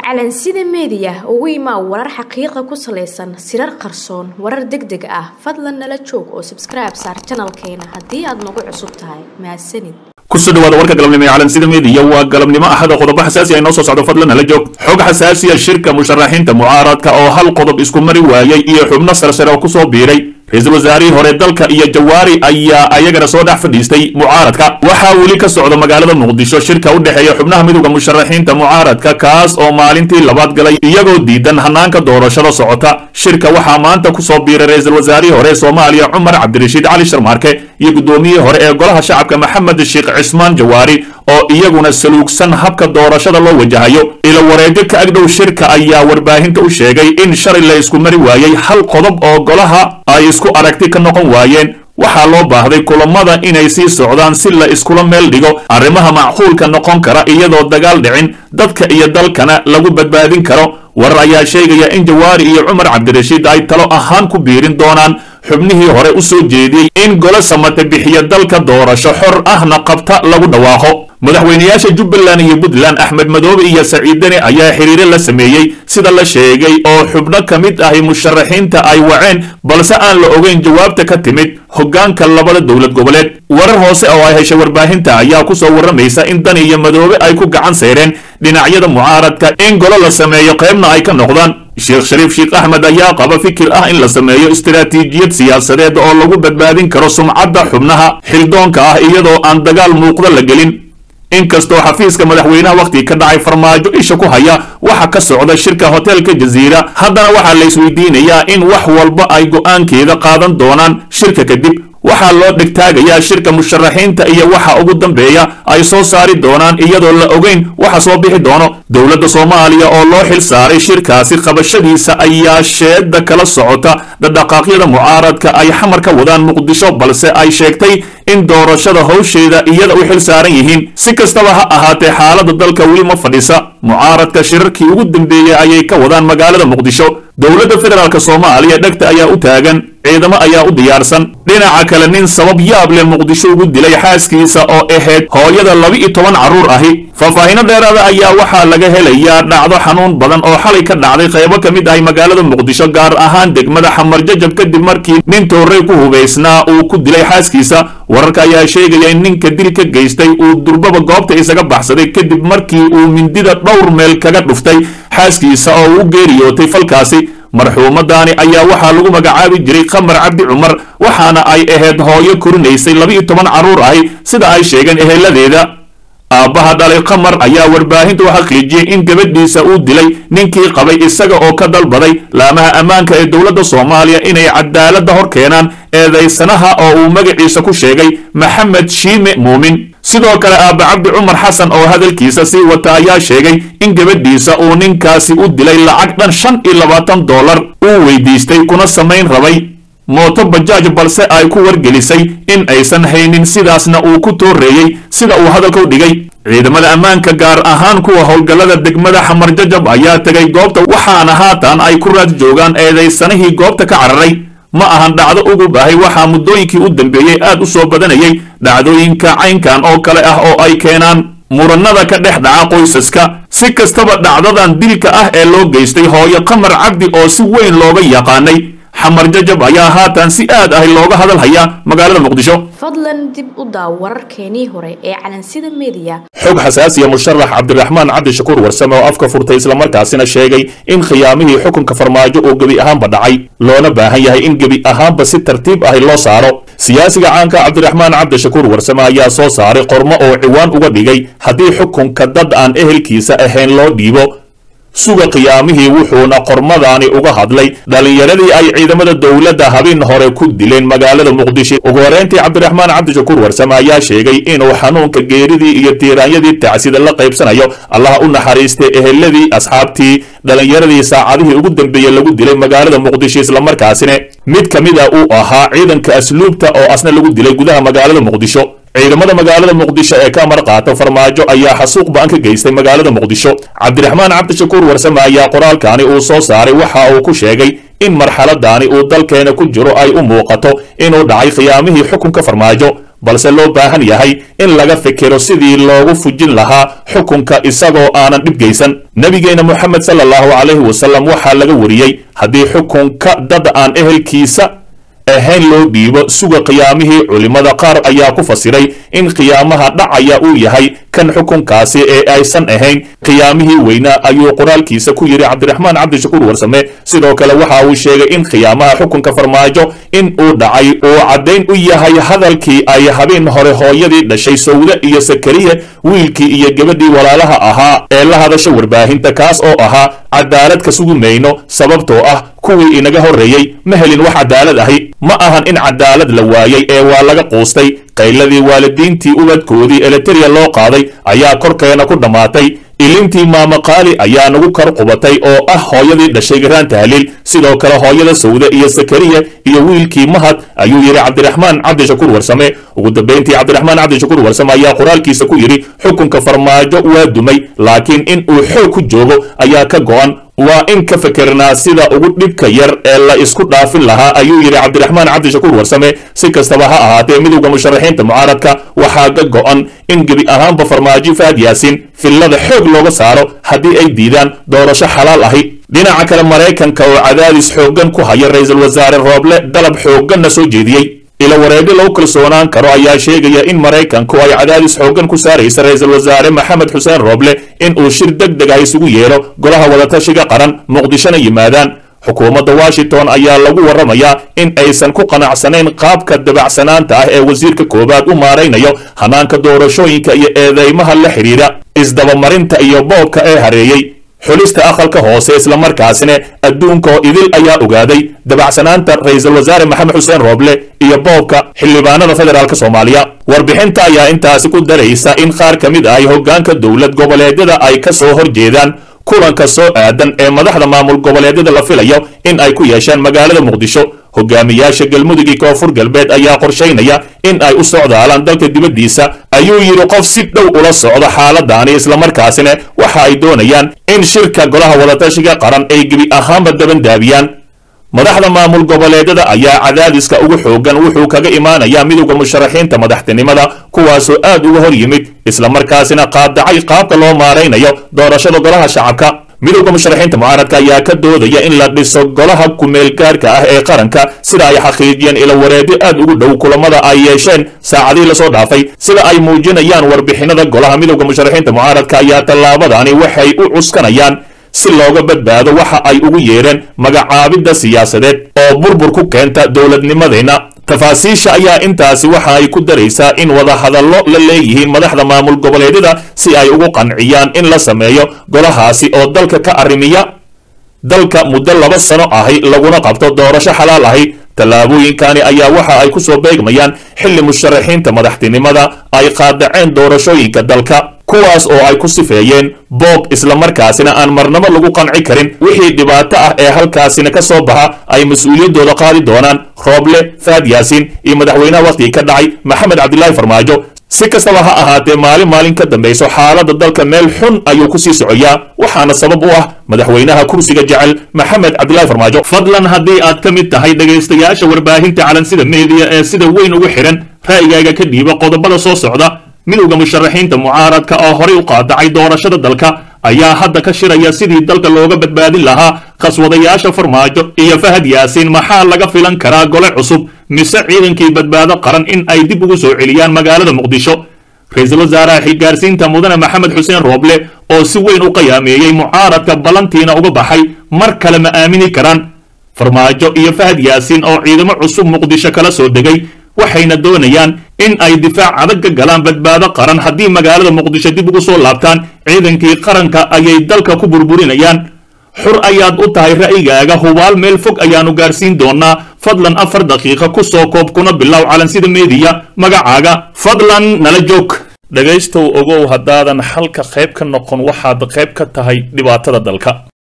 calansida media ugu imaa warar xaqiiqo ku saleysan sirar qarsoon warar degdeg ah fadlan nala joog oo subscribe saar channelkeena hadii aad nagu cusub tahay mahadsanid kusoo dhawaada warka galabnimo ee calansida media waa galabnimo ahad qodobo xasaasi ah inoo soo socdo fadlan nala joog xog xasaasi ah shirka musharaxiinta mucaaradka oo hal qodob isku mari waayay iyo xubno sarsare oo ku soo biiray ra'iisul wasaarihii hore dalka iyo Jawaari ayaa ayagana soo dhax fadhiistay mucaaradka waxa wali ka socdo magaalada Muqdisho shirka u dhaxeeya xubnaha midowga musharaxiinta mucaaradka kaas oo maalintii labaad galay iyagoo diidan hanaanka doorashada socota shirka waxa maanta ku soo biiray ra'iisul wasaarihii hore Soomaaliya Umar Cabdirashiid Cali Sharmaarke iyo gudoomiyihii hore ee golaha shacabka Maxamed Sheekh Cismaan Jawaari oo iyaguna saluugsan habka doorashada loo wajahayo ila wareegga ka agdhow shirka ayaa warbaahinta u sheegay in shalay la isku mari waayay hal qodob oo golaha ay isku aragti ka noqon waayeen waxaa loo baahday kulamada inay sii socdaan si la iskula meel dhigo arrimaha macquulka noqon kara iyadoo dagaal dhicin dadka iyo dalkana lagu badbaadin karo warar ayaa sheegaya in Jawaari iyo Umar Cabdirashiid ay talo ahaan ku biirin doonaan xubnihii hore u soo jeediyay in golo samata bixiya dalka doorasho xor ahna qabta lagu dhawaaqo madaxweynayaasha Jubbaland iyo Puntland Axmed Madoobe iyo Saciid Deni ayaa xiriir la sameeyay sida la sheegay oo xubno kamid ah musharaxiinta ay waceen balse aan la ogeyn jawaabta ka timid hoggaanka labada dawlad goboleed warar hoose oo ay heshay warbaahinta ayaa ku soo waramaysa in Deni iyo Madoobe ay ku gacan saareen dhinacyada mucaaradka in golo la sameeyo qaybna ay ka noqdaan Sheekh Shariif Sheekh Ahmed ayaa qaba fikir ah in la sameeyo istiraatiijiyad siyaasadeed oo lagu badbaadin karo sumcadda xubnaha xildoonka ah iyadoo aan dagaal muuqda la gelin inkastoo xafiiska madaxweynaha waqti ka dhacay farmaajo isha ku haya waxa ka socda shirka hotelka Jazeera haddana waxa la isweydiinayaa in wax walba ay go'aankeeda qaadan doonaan shirka kadib waxa loo dhigtaagayaa shirka musharaxiinta iyo waxa ugu dambeeya ay soo saari doonaan iyadoo la ogeyn waxa soo bixi doono dawladda Soomaaliya oo loo xil saaray shirkaasi qabashadiisa ayaa sheeda kala socota dhaqaaqyada mucaaradka ay xamar ka wadaan Muqdisho balse ay sheegtay in doorashada hawsheeda iyada u xil saaran yihiin si kastaba ha ahaatee xaaladda dalka weli ma fadhisa mucaaradka shirarkii ugu dambeeyay ayay ka wadaan magaalada Muqdisho dawladda federaalka Soomaaliya dhagta ayaa u taagan ciidamo ayaa u diyaarsan dhinaca kale nin sabab yaab leh Muqdisho ugu dilay xaaskiisa oo ahayd hooyada 12 caruur ahi faahfaahin dheeraad ah ayaa waxa laga helayaa dhacdo xanuun badan oo xalay ka dhacday qaybo kamid ah magaalada Muqdisho gaar ahaan degmada Xamar Jajab kadib markii nin toorey ku hubeysnaa uu ku dilay xaaskiisa wararka ayaa sheegaya in ninka dilka geystay uu durbaba goobta isaga baxsaday kadib markii uu mindida dhowr meel kaga dhuftay xaaskiisa oo uu geeriyootay falkaasi marxuumadani ayaa waxa lagu magacaabi jiray Qamar Cabdi Umar waxaana ay ahayd hooyo korinaysay 12 caruur ah sida ay sheegeen eheladeeda aabaha dhalay Qamar ayaa warbaahinta waxa xaqiijiyay in gabadhiisa uu dilay ninkii qabay isaga oo ka dalbaday laamaha ammaanka ee dawladda Soomaaliya inay cadaalad hor keenaan eedeysanaha oo uu magaciisa ku sheegay Maxamed Shiime Muumin sidoo kale aaba Cabdi Umar Xasan oo hadalkiisa si wata ayaa sheegay in gabadhiisa uu ninkaasi u dilay lacag dhan $25 uu weydiistay kuna sameyn rabay mooto bajaaj balse ay ku wargelisay in aysan haynin sidaasna uu ku tooreeyay sida uu hadalka u dhigay ciidamada ammaanka gaar ahaan kuwa howlgallada degmada Xamar Jajab ayaa tagay goobta waxaana haatan ay ku raad joogaan eedeysanihii goobta ka cararay ma ahan dhacdo ugu baahay waxa muddooyinkii u dambeeyay aad u soo badanayay dhacdooyinka caynkan oo kale ah oo ay keenaan muranada ka dhex dhaca qoysaska si kastaba dhacdadan dilka ah ee loo geystay hooyo Qamar Cabdi oo si weyn looga yaqaanay Xamar Jajab ayaa haatan si aad ah looga hadal haya magaalada Muqdisho fadlan dib u daaw wararkeenii hore ee calansida media xog xasaasi ah musharax Cabdiraxmaan Cabdishakuur Warsame oo afka furtay isla markaasina sheegay in khiyaamihii xukunka farmaajo oo gabi ahaanba dhacay loona baahan yahay in gabi ahaanba si tartiib ah loo saaro siyaasiga caanka Cabdiraxmaan Cabdishakuur Warsame ayaa soo saaray qormo oo ciwaan uga dhigay haddii xukunka dad aan ehelkiisa ahayn loo dhiibo suuqa qiyaamihii wuxuuna qormadani uga hadlay dhalinyaradii ay ciidamada dawladda habeen hore ku dileen magaalada Muqdisho ugu horeyntii Cabdiraxmaan Cabdishakuur Warsame ayaa sheegay inuu xanuunka geeridii iyo tiiraanyadii tacsida la qaybsanayo Allah u naxariistay eheladii asxaabtii dhalinyaradii saacadihii ugu dambeeyay lagu dilay magaalada Muqdisho isla markaasina mid kamid ah uu ahaa ciidanka asluubta oo asna lagu dilay gudaha magaalada Muqdisho ciidamada magaalada Muqdisho ee ka marqaata farmaajo ayaa xasuuq baan ka geystay magaalada Muqdisho Cabdiraxmaan Cabdishakuur Warsame ayaa qoraalkaani uu soo saaray waxa uu ku sheegay in marxaladani uu dalkeena ku jiro ay u muuqato inuu dhacay khiyaamihii xukunka farmaajo balse loo baahan yahay in laga fikiro sidii loogu fujin lahaa xukunka isagoo aanan dhib geysan nabigeena moxamed sallallahu calayhi wasallam waxaa laga wariyey haddii xukunka dad aan ehelkiisa ahayn loo dhiibo suga qiyaamihii culimada qaar ayaa ku fasiray in qiyaamaha dhacaya uu yahay kan xukunkaasi ee aysan ahayn qiyaamihii weynaa ayuu qoraalkiisa ku yidhi cabdiraxmaan cabdishakuur warsame sidoo kale waxa uu sheegay in qiyaamaha xukunka farmaajo in uu dhacay uu caddayn u yahay hadalkii ay habeen hore hooyadii dhashay sawde iyo sakariye wiilkii iyo gabadhii walaalaha ahaa ee la hadasha warbaahinta kaas oo ahaa cadaalad ka sugi mayno sababtoo ah kuwii inaga horreeyey ma helin wax cadaalad ahi ma ahan in cadaalad la waayey ee waa laga quustay qayladii waalidiintii ubadkoodii eliteria loo qaaday ayaa korkeena ku dhammaatay ilintii maama qaali ayaa nagu kar qubatay oo ah hooyadii dhashay garaan tahliil sidoo kale hooyada sawde iyo sakariya iyo wiilkii mahad ayuu yidhi cabdiraxmaan cabdishakuur warsame ugu dambayntii cabdiraxmaan cabdishakuur warsame ayaa qoraalkiisa ku yidhi xukunka farmaajo waa dumay laakiin in uu xoog ku joogo ayaa ka go'an waa in ka fikirnaa sida ugu dhibka yar ee la isku dhaafin lahaa ayuu yidhi cabdiraxmaan cabdishakuur warsame si kastaba ha ahaatee midowda musharaxiinta mucaaradka waxaa ka go'an in gebi ahaanba farmaajo fahad yaasiin fillada xoog looga saaro haddii ay diidaan doorasho xalaal ahi dhinaca kale maraykanka oo cadaadis xooggan ku haya ra-iisul wasaare rooble dalab xoogganna soo jeediyey ila wareegyo lagu kalsoonaan karo ayaa sheegaya in maraykanku ay cadaadis xooggan ku saaraysa ra-iisul wasaare maxamed xuseen rooble in uu shir deg deg ah isugu yeedho golaha wadatashiga qaran muqdishona yimaadaan xukuumadda washington ayaa lagu warramayaa in aysan ku qanacsanayn qaabka dabacsanaanta ah ee wasiirka koowaad u maaraynayo hanaanka doorashooyinka iyo eedeymaha la xidhiidha isdabamarinta iyo boobka ee hareeyey xulista aqalka hoose islamarkaasina adduunka oo idil ayaa ogaaday dabacsanaanta ra-iisul wasaare maxamed xuseen rooble iyo boobka xildhibaanada federaalk soomaaliya warbixinta ayaa intaasi ku daraysa in qaar ka mid ah hoggaanka dowlad goboleedyada ay ka soo horjeedaan kulanka soo aadan ee madaxda maamul goboleedyada la filayo in ay ku yeeshaan magaalada muqdisho hogaamiyaasha galmudug iyo koonfur galbeed ayaa qorshaynaya in ay u socdaalaan dalka dibaddiisa ayuu yidhi qof si dhow ula socdo xaaladaani islamarkaasina waxa ay doonayaan in shirka golaha wadatashiga qaran ay gebi ahaanba dabandaabiyaan madaxda maamul goboleedyada ayaa cadaadiska ugu xooggan wuxuu kaga imaanayaa midowda musharaxiinta madaxtinimada kuwaasoo aad uga hor yimid islamarkaasina qaadacay qaabka loo maaraynayo doorashada golaha shacabka midowda musharaxiinta mucaaradka ayaa ka doodaya in la dhiso golaha kumeelgaarka ah ee qaranka sida ay xaqiijiyeen ila wareedyo aad ugu dhow kulamada ay yeesheen saacadii lasoo dhaafay sida ay muujinayaan warbixinada golaha midowda musharaxiinta mucaaradka ayaa tallaabadani waxay u cuskanayaan si looga badbaado waxa ay ugu yeedheen magacaabidda siyaasadeed oo burbur ku keenta dowladnimadeenna tafaasiisha ayaa intaasi waxa ay ku daraysaa in wadahadallo la leeyihiin madaxda maamul goboleedyada si ay ugu qanciyaan in la sameeyo golahaasi oo dalka ka arrimiya dalka muddo 2 sano ahi laguna qabto doorasho xalaal ahi tallaabooyinkani ayaa waxa ay ku soo beegmayaan xilli musharaxiinta madaxtinimada ay qaadaceen doorashooyinka dalka kuwaas oo ay ku sifeeyeen boob islamarkaasina aan marnabo lagu qanci karin wixii dhibaato ah ee halkaasina ka soo baxa ay mas-uuliyaddooda qaadi doonaan rooble fahad yaasiin iyo madaxweynaha wakhtigii ka dhacay maxamed cabdilaahi farmaajo si kastaba ha ahaatee maalin ka dambayso xaaladda dalka meel xun ayuu ku sii socoyaa waxaana sabab u ah madaxweynaha kursiga jecel maxamed cabdilaahi farmaajo fadlan haddii aad ka mid tahay dhegaystayaasha warbaahinta calansida meediya ee sida weyn ugu xidhan ra'yigaaga ka dhiiba qodobada soo socda midowda musharaxiinta mucaaradka oo horey u qaadacay doorashada dalka ayaa hadda ka shiraya sidii dalka looga badbaadin lahaa khaswadayaasha farmaajo iyo fahad yaasiin maxaa laga filan karaa gole cusub mise ciidankii badbaado qaran in ay dib ugu soo celiyaan magaalada muqdisho ra-iisul wasaaraha xilgaarsiinta mudane maxamed xuseen rooble oo si weyn u qiyaameeyey mucaaradka ballantiina uga baxay mar kale ma aamini karaan farmaajo iyo fahad yaasiin oo ciidamo cusub muqdisho kala soo degay waxayna doonayaan in ay difaac adag ka galaan badbaado qaran haddii magaalada muqdisho dib ugu soo laabtaan ciidankii qaranka ayay dalka ku burburinayaan xur ayaad u tahay ra'yigaaga hubaal meel fog ayaanu gaarsiin doonaa fadlan 4 daqiiqo ku soo koob kuna bilow calansida meediya magacaaga fadlan nala joog dhagaystow ogow haddaadan halka qayb ka noqon waxaad qayb ka tahay dhibaatada dalka